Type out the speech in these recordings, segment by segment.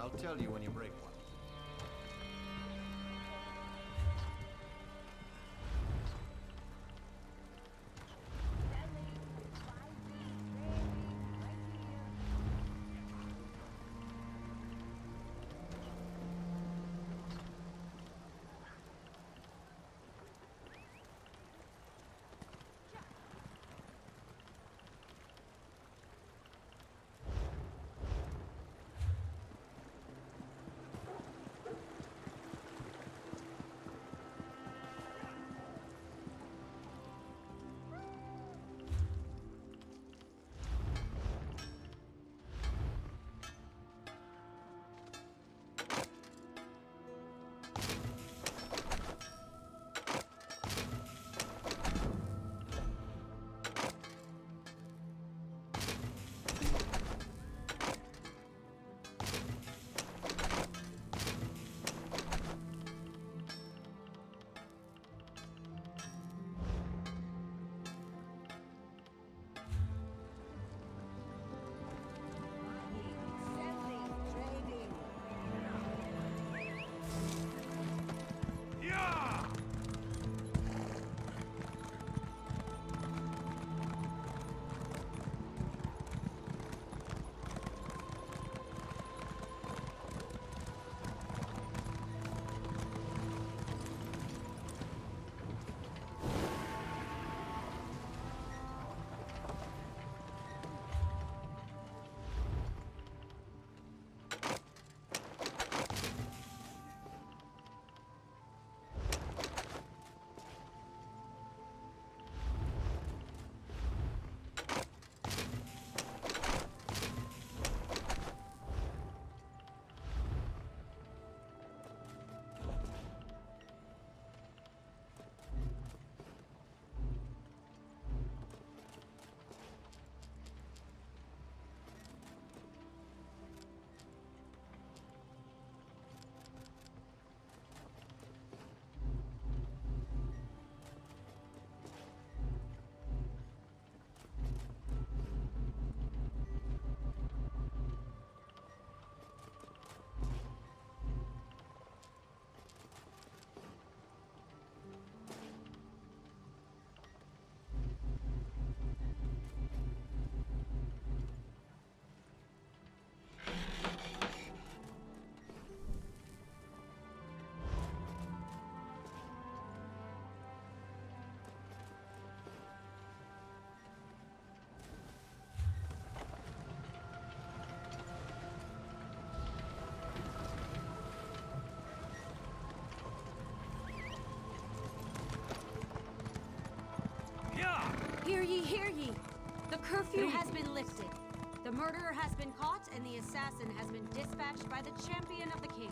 I'll tell you when you break one. Hear ye, hear ye! The curfew has been lifted. The murderer has been caught, and the assassin has been dispatched by the champion of the king.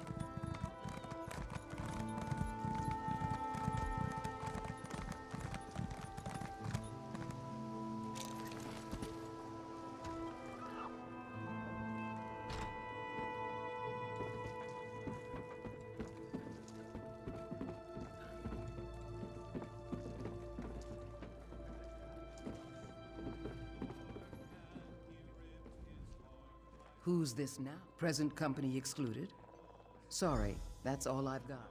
Who's this now? Present company excluded? Sorry, that's all I've got.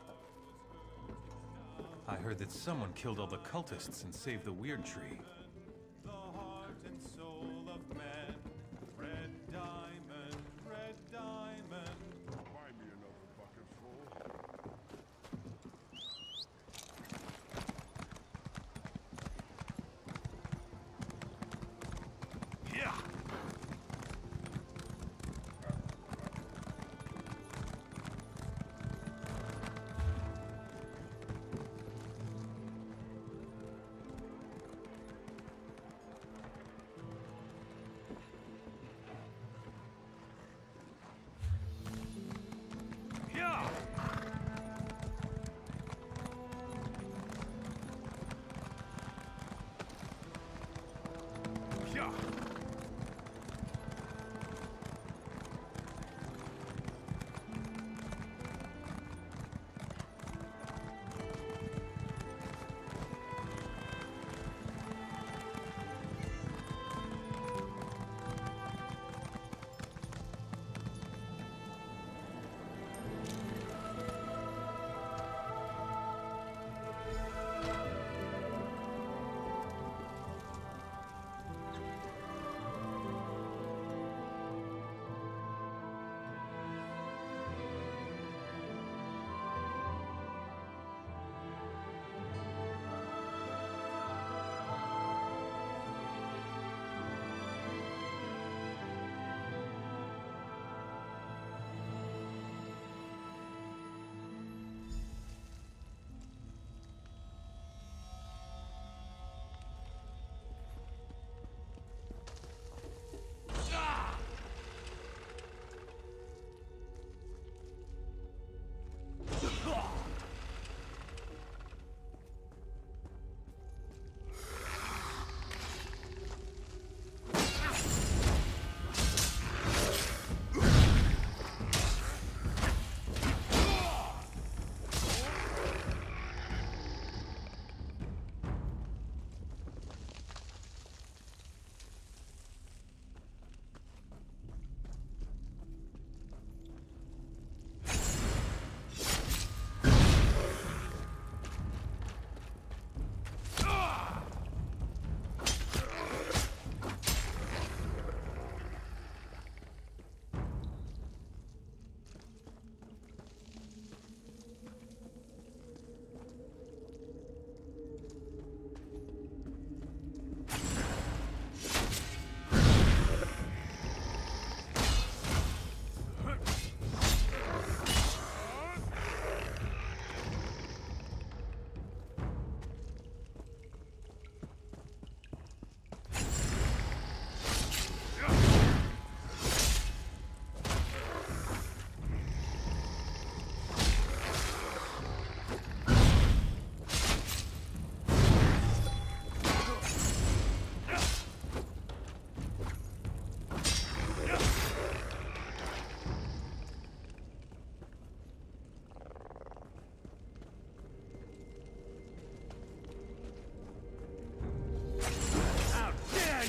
I heard that someone killed all the cultists and saved the Weird Tree. The heart and soul of man. Red diamond, red diamond. Buy me another bucket full. Yeah! Yeah! Yeah!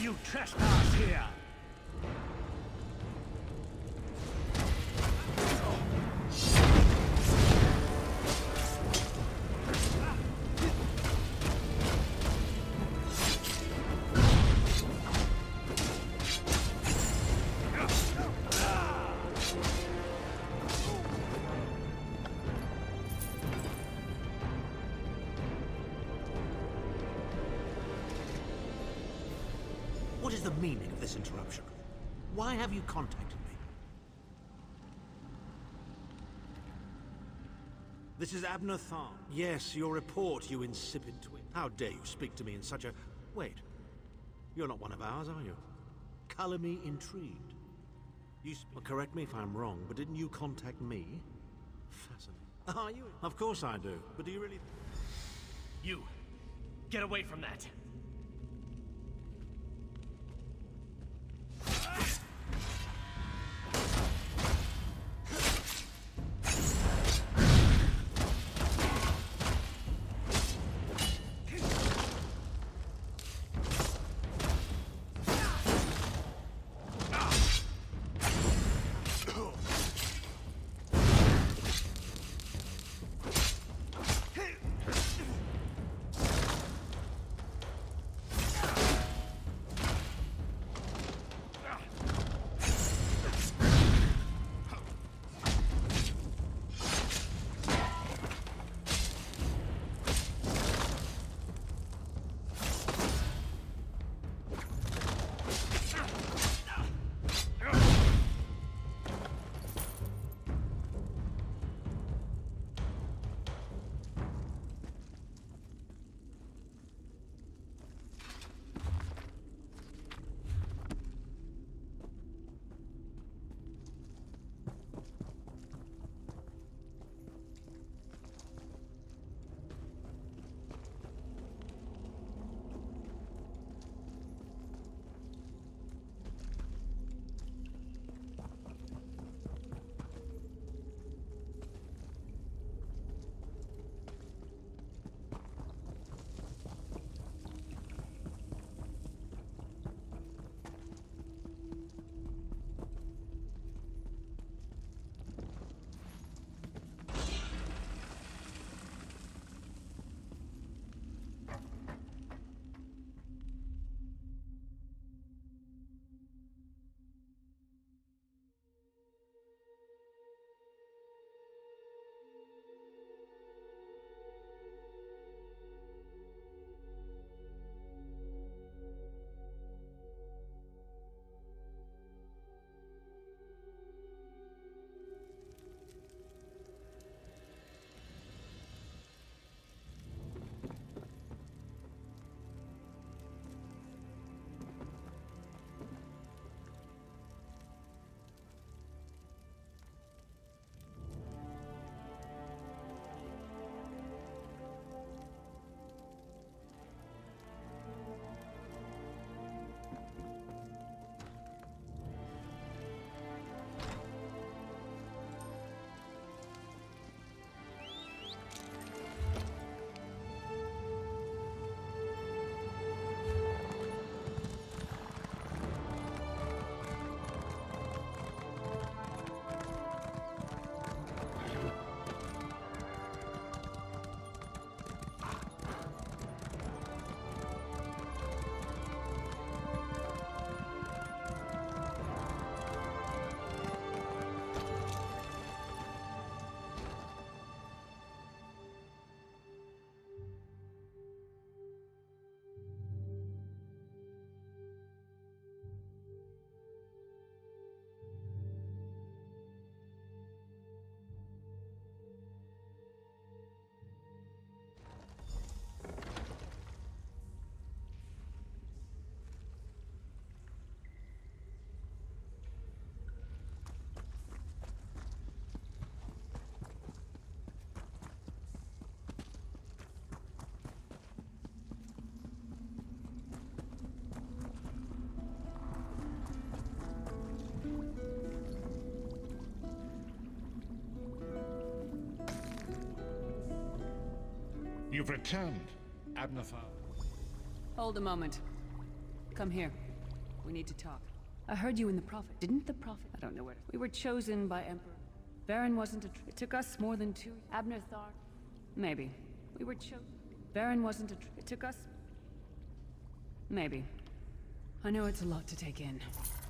you trespass here? What is the meaning of this interruption? Why have you contacted me? This is Abner Tharn. Yes, your report, you insipid twit. How dare you speak to me in such a... Wait. You're not one of ours, are you? Color me intrigued. Well, correct me if I'm wrong, but didn't you contact me? Fascinating. Are you? Of course I do. But do you really... You! Get away from that! You've returned, Abner Tharn. Hold a moment. Come here. We need to talk. I heard you in the Prophet. Didn't the Prophet? I don't know where. We were chosen by Emperor. Varen wasn't a It took us more than 2. Abner Thar. Maybe. We were chosen. Varen wasn't a It took us. Maybe. I know it's a lot to take in.